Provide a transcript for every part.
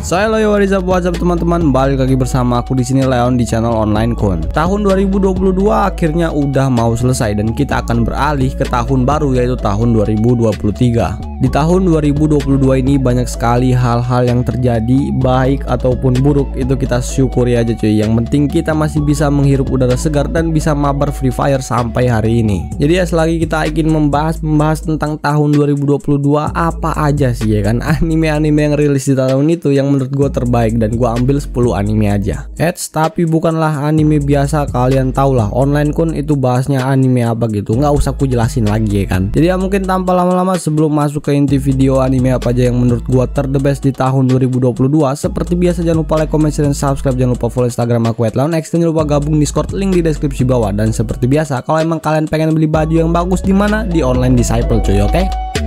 Saya Loyo, what's up teman-teman, balik lagi bersama aku di sini Leon di channel Online Con. Tahun 2022 akhirnya udah mau selesai dan kita akan beralih ke tahun baru, yaitu tahun 2023. Di tahun 2022 ini banyak sekali hal-hal yang terjadi, baik ataupun buruk, itu kita syukuri aja cuy. Yang penting kita masih bisa menghirup udara segar dan bisa mabar Free Fire sampai hari ini. Jadi ya, selagi kita ingin membahas tentang tahun 2022, apa aja sih ya kan anime-anime yang rilis di tahun itu yang menurut gue terbaik, dan gue ambil 10 anime aja. Tapi bukanlah anime biasa, kalian tau lah Online Con itu bahasnya anime apa gitu, nggak usah ku jelasin lagi ya kan. Jadi ya mungkin tanpa lama-lama sebelum masuk ke inti video, anime apa aja yang menurut gua the best di tahun 2022, seperti biasa jangan lupa like, comment, share, dan subscribe. Jangan lupa follow Instagram aku @leonx, dan jangan lupa gabung Discord, link di deskripsi bawah. Dan seperti biasa, kalau emang kalian pengen beli baju yang bagus, di mana? Di Online Disciple cuy, oke?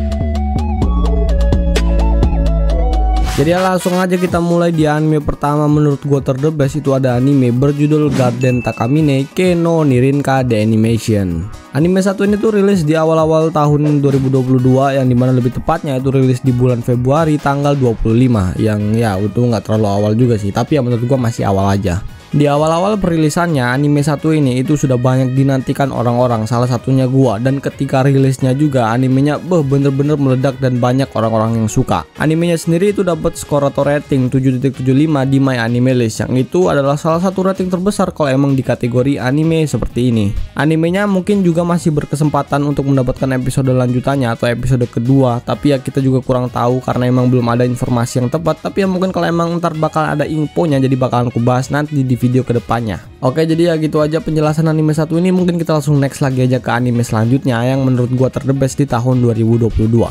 Jadi ya, langsung aja kita mulai di anime pertama menurut gua the best. Itu ada anime berjudul Garden Takamine Keno Nirinka The Animation. Anime satu ini tuh rilis di awal-awal tahun 2022, yang dimana lebih tepatnya itu rilis di bulan Februari tanggal 25, yang ya itu nggak terlalu awal juga sih, tapi ya menurut gua masih awal aja. Di awal-awal perilisannya anime satu ini itu sudah banyak dinantikan orang-orang, salah satunya gua, dan ketika rilisnya juga animenya bener-bener meledak dan banyak orang-orang yang suka. Animenya sendiri itu dapat skor atau rating 7.75 di My Anime List, yang itu adalah salah satu rating terbesar kalau emang di kategori anime seperti ini. Animenya mungkin juga masih berkesempatan untuk mendapatkan episode lanjutannya atau episode kedua, tapi ya kita juga kurang tahu karena emang belum ada informasi yang tepat. Tapi ya mungkin kalau emang ntar bakal ada infonya, jadi bakalan aku bahas nanti di video kedepannya. Oke, jadi ya gitu aja penjelasan anime satu ini. Mungkin kita langsung next lagi aja ke anime selanjutnya yang menurut gua the best di tahun 2022.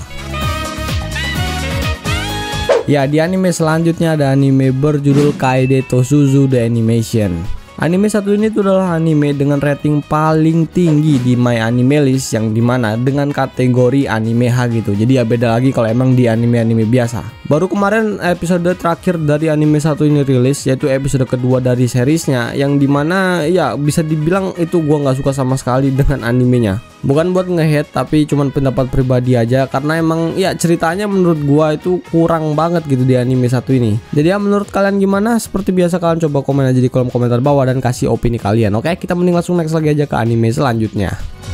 Ya, di anime selanjutnya ada anime berjudul Kaede Tosuzu The Animation. Anime satu ini tuh adalah anime dengan rating paling tinggi di My Anime List, yang dimana dengan kategori anime H gitu. Jadi ya beda lagi kalau emang di anime-anime biasa. Baru kemarin episode terakhir dari anime satu ini rilis, yaitu episode kedua dari seriesnya, yang dimana ya bisa dibilang itu gua nggak suka sama sekali dengan animenya. Bukan buat nge-hate, tapi cuman pendapat pribadi aja, karena emang ya ceritanya menurut gua itu kurang banget gitu di anime satu ini. Jadi ya menurut kalian gimana? Seperti biasa kalian coba komen aja di kolom komentar bawah dan kasih opini kalian. Oke, kita mending langsung next lagi aja ke anime selanjutnya.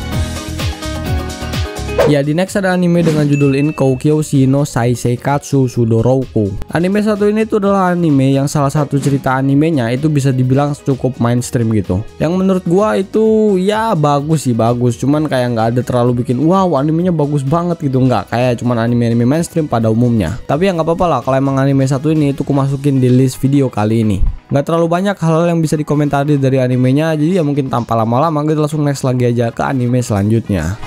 Ya, di next ada anime dengan judul Inkou Kyoshi no Saiseikatsu Sudoroku. Anime satu ini tuh adalah anime yang salah satu cerita animenya itu bisa dibilang cukup mainstream gitu. Yang menurut gua itu ya bagus sih, bagus. Cuman kayak nggak ada terlalu bikin wow animenya bagus banget gitu, nggak kayak cuman anime-anime mainstream pada umumnya. Tapi ya nggak apa-apa lah kalau emang anime satu ini itu aku masukin di list video kali ini. Nggak terlalu banyak hal-hal yang bisa dikomentari dari animenya, jadi ya mungkin tanpa lama-lama kita langsung next lagi aja ke anime selanjutnya.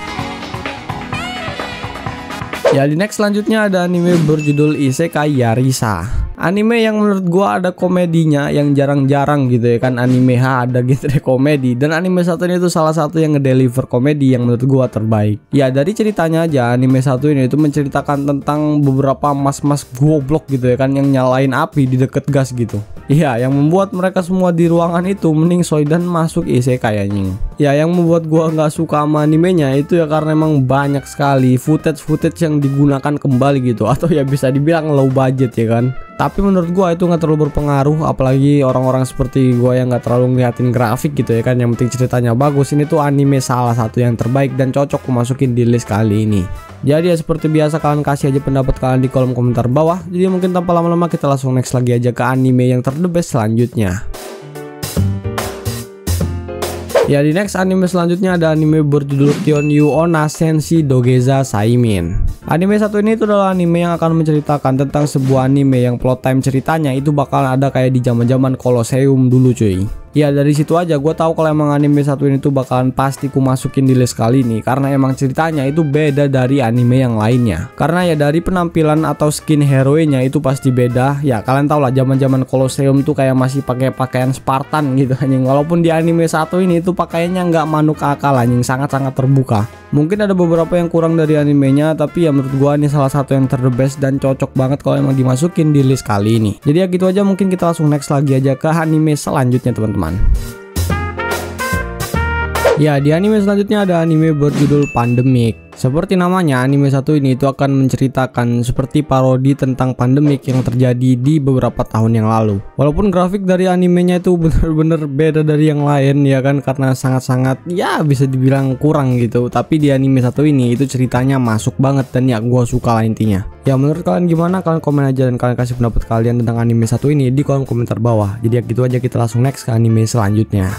Ya, di next selanjutnya ada anime berjudul Isekai Yarisa. Anime yang menurut gua ada komedinya yang jarang-jarang gitu ya kan, anime H ada genre komedi, dan anime satu ini itu salah satu yang ngedeliver komedi yang menurut gua terbaik. Ya, dari ceritanya aja anime satu ini itu menceritakan tentang beberapa mas-mas goblok gitu ya kan, yang nyalain api di deket gas gitu. Iya, yang membuat mereka semua di ruangan itu mending soy dan masuk isekai anjing. Ya, yang membuat gua nggak suka sama animenya itu ya karena emang banyak sekali footage yang digunakan kembali gitu, atau ya bisa dibilang low budget ya kan. Tapi menurut gua itu nggak terlalu berpengaruh, apalagi orang-orang seperti gua yang nggak terlalu ngeliatin grafik gitu ya kan, yang penting ceritanya bagus. Ini tuh anime salah satu yang terbaik dan cocok aku masukin di list kali ini. Jadi ya seperti biasa kalian kasih aja pendapat kalian di kolom komentar bawah. Jadi mungkin tanpa lama-lama kita langsung next lagi aja ke anime yang the best selanjutnya. Ya, di next anime selanjutnya ada anime berjudul Kyonyu Onna Senshi Dogeza Saimin. Anime satu ini itu adalah anime yang akan menceritakan tentang sebuah anime yang plot time ceritanya itu bakal ada kayak di zaman-zaman Colosseum dulu cuy. Ya, dari situ aja gue tahu kalau emang anime satu ini tuh bakalan pasti ku masukin di list kali ini, karena emang ceritanya itu beda dari anime yang lainnya. Karena ya dari penampilan atau skin heroinnya itu pasti beda. Ya kalian tau lah zaman-zaman Colosseum tuh kayak masih pakai pakaian Spartan gitu anjing. Walaupun di anime satu ini tuh pakaiannya nggak manuk akal anjing, sangat-sangat terbuka. Mungkin ada beberapa yang kurang dari animenya, tapi ya menurut gua ini salah satu yang the best dan cocok banget kalau emang dimasukin di list kali ini. Jadi ya gitu aja, mungkin kita langsung next lagi aja ke anime selanjutnya teman-teman. Ya, di anime selanjutnya ada anime berjudul Pandemic. Seperti namanya, anime satu ini itu akan menceritakan seperti parodi tentang pandemik yang terjadi di beberapa tahun yang lalu. Walaupun grafik dari animenya itu bener-bener beda dari yang lain ya kan, karena sangat-sangat ya bisa dibilang kurang gitu. Tapi di anime satu ini itu ceritanya masuk banget dan ya gua suka lah intinya. Ya menurut kalian gimana? Kalian komen aja dan kalian kasih pendapat kalian tentang anime satu ini di kolom komentar bawah. Jadi ya gitu aja, kita langsung next ke anime selanjutnya.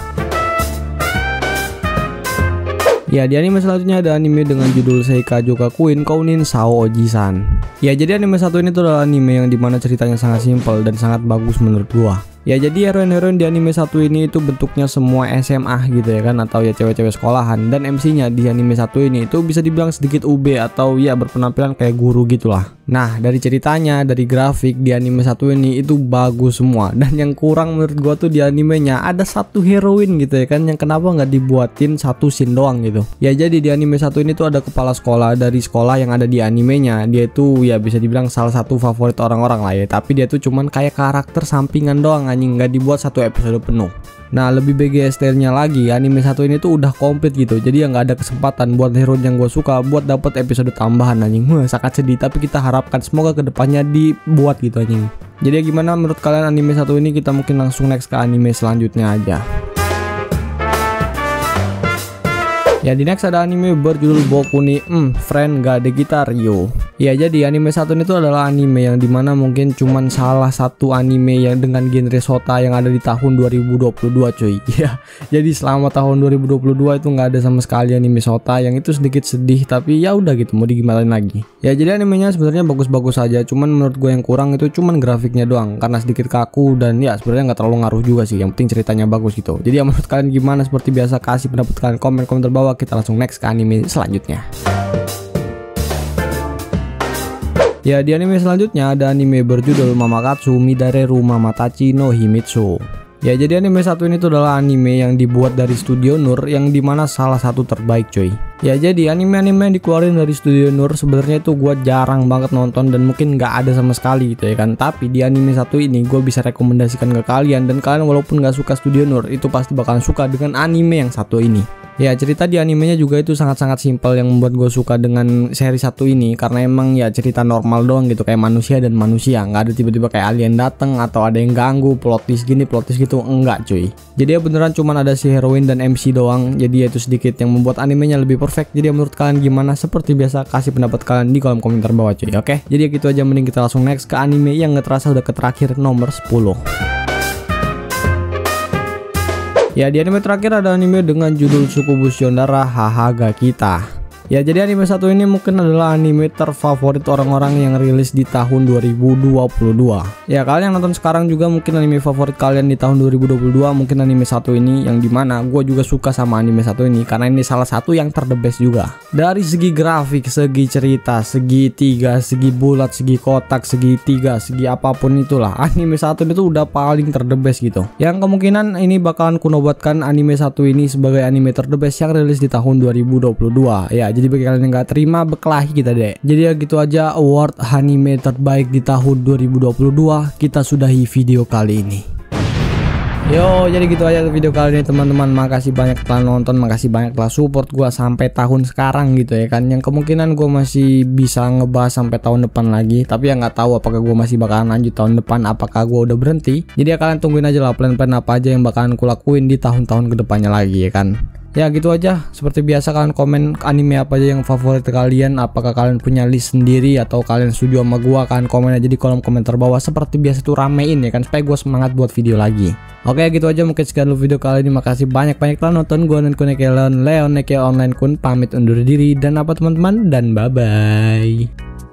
Ya, di anime selanjutnya ada anime dengan judul Seikajo Kakuin Kounin Sao Oji-san. Ya, jadi anime satu ini tuh adalah anime yang dimana ceritanya sangat simpel dan sangat bagus menurut gua. Ya, jadi heroin-heroin di anime satu ini itu bentuknya semua SMA gitu ya kan, atau ya cewek-cewek sekolahan, dan MC-nya di anime satu ini itu bisa dibilang sedikit UB atau ya berpenampilan kayak guru gitulah. Nah, dari ceritanya, dari grafik di anime satu ini itu bagus semua, dan yang kurang menurut gua tuh di animenya ada satu heroin gitu ya kan, yang kenapa nggak dibuatin satu scene doang gitu. Ya, jadi di anime satu ini tuh ada kepala sekolah dari sekolah yang ada di animenya. Dia itu ya bisa dibilang salah satu favorit orang-orang lah ya, tapi dia tuh cuman kayak karakter sampingan doang anjing, nggak dibuat satu episode penuh. Nah, lebih BGST-nya lagi, anime satu ini tuh udah komplit gitu, jadi ya nggak ada kesempatan buat hero yang gue suka buat dapat episode tambahan anjing. Sangat sedih, tapi kita harapkan semoga kedepannya dibuat gitu anjing. Jadi ya gimana menurut kalian anime satu ini? Kita mungkin langsung next ke anime selanjutnya aja. Ya, di next ada anime berjudul Boku ni Friend ga Dekitta Ryo. Ya, jadi anime satu ini tuh adalah anime yang dimana mungkin cuman salah satu anime yang dengan genre shota yang ada di tahun 2022 cuy. Ya, jadi selama tahun 2022 itu nggak ada sama sekali anime shota, yang itu sedikit sedih, tapi ya udah gitu, mau digimanain lagi. Ya, jadi animenya sebenarnya bagus-bagus aja, cuman menurut gue yang kurang itu cuman grafiknya doang, karena sedikit kaku dan ya sebenarnya nggak terlalu ngaruh juga sih. Yang penting ceritanya bagus gitu. Jadi ya menurut kalian gimana? Seperti biasa kasih pendapat kalian komen-komen terbawah. Kita langsung next ke anime selanjutnya. Ya, di anime selanjutnya ada anime berjudul Mamakatsu Midareru Mamatachi no Himitsu. Ya, jadi anime satu ini tuh adalah anime yang dibuat dari Studio Nur, yang dimana salah satu terbaik coy. Ya, jadi anime-anime yang dikeluarin dari Studio Nur sebenarnya itu gue jarang banget nonton dan mungkin nggak ada sama sekali gitu ya kan. Tapi di anime satu ini gue bisa rekomendasikan ke kalian, dan kalian walaupun nggak suka Studio Nur itu pasti bakalan suka dengan anime yang satu ini. Ya, cerita di animenya juga itu sangat-sangat simpel, yang membuat gue suka dengan seri satu ini karena emang ya cerita normal doang gitu, kayak manusia dan manusia, nggak ada tiba-tiba kayak alien dateng atau ada yang ganggu, plot twist gini plot twist gitu, enggak cuy. Jadi ya beneran cuman ada si heroin dan MC doang, jadi ya itu sedikit yang membuat animenya lebih perfect. Jadi ya menurut kalian gimana? Seperti biasa kasih pendapat kalian di kolom komentar bawah cuy. Oke, jadi ya gitu aja, mending kita langsung next ke anime yang nggak terasa udah ke terakhir nomor 10. Ya, di anime terakhir ada anime dengan judul Tsukubus Yondara Hahaga Kita. Ya, jadi anime satu ini mungkin adalah anime terfavorit orang-orang yang rilis di tahun 2022. Ya, kalian yang nonton sekarang juga mungkin anime favorit kalian di tahun 2022 mungkin anime satu ini, yang dimana gue juga suka sama anime satu ini karena ini salah satu yang ter the best juga. Dari segi grafik, segi cerita, segitiga, segi bulat, segi kotak, segitiga, segi apapun itulah, anime satu itu udah paling ter the best gitu. Yang kemungkinan ini bakalan kunobatkan anime satu ini sebagai anime ter the best yang rilis di tahun 2022. Ya, jadi bagi kalian yang gak terima, berkelahi kita deh. Jadi ya gitu aja, award anime terbaik di tahun 2022 kita sudahi video kali ini. Yo, jadi gitu aja video kali ini teman-teman. Makasih banyak telah nonton, makasih banyak telah support gua sampai tahun sekarang gitu ya kan. Yang kemungkinan gua masih bisa ngebahas sampai tahun depan lagi, tapi ya nggak tahu apakah gua masih bakalan lanjut tahun depan, apakah gua udah berhenti. Jadi ya kalian tungguin aja lah plan-plan apa aja yang bakalan kulakuin di tahun-tahun kedepannya lagi ya kan. Ya gitu aja, seperti biasa kalian komen anime apa aja yang favorit kalian, apakah kalian punya list sendiri atau kalian setuju sama gua, kalian komen aja di kolom komentar bawah. Seperti biasa tuh ramein ya kan, supaya gua semangat buat video lagi. Oke, gitu aja mungkin sekian dulu video kali ini. Makasih banyak-banyak telah nonton. Gua Nenkuneke Leon Neke Online Kun pamit undur diri dan apa teman-teman, dan bye bye.